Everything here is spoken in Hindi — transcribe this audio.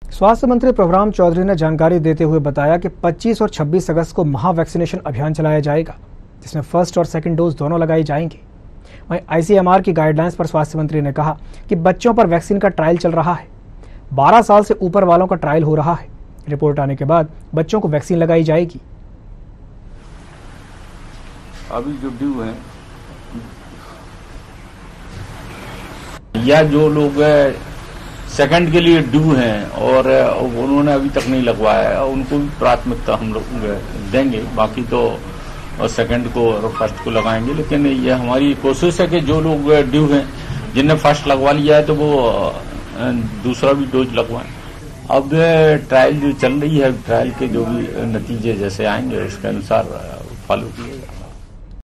स्वास्थ्य मंत्री प्रभुराम चौधरी ने जानकारी देते हुए बताया कि 25 और 26 अगस्त को महा वैक्सीनेशन अभियान चलाया जाएगा, जिसमें फर्स्ट और सेकंड डोज दोनों लगाई जाएंगी। वहीं आईसीएमआर की गाइडलाइंस पर स्वास्थ्य मंत्री ने कहा कि बच्चों पर वैक्सीन का ट्रायल चल रहा है। 12 साल से ऊपर वालों का ट्रायल हो रहा है। रिपोर्ट आने के बाद बच्चों को वैक्सीन लगाई जाएगी। अभी जो ड्यू है या जो लोग सेकंड के लिए ड्यू हैं और उन्होंने अभी तक नहीं लगवाया है, उनको भी प्राथमिकता हम लोग देंगे। बाकी तो सेकंड को और फर्स्ट को लगाएंगे, लेकिन ये हमारी कोशिश है कि जो लोग ड्यू हैं, जिनने फर्स्ट लगवा लिया है, तो वो दूसरा भी डोज लगवाएं। अब ट्रायल जो चल रही है, ट्रायल के जो भी नतीजे जैसे आएंगे उसके अनुसार फॉलो किए।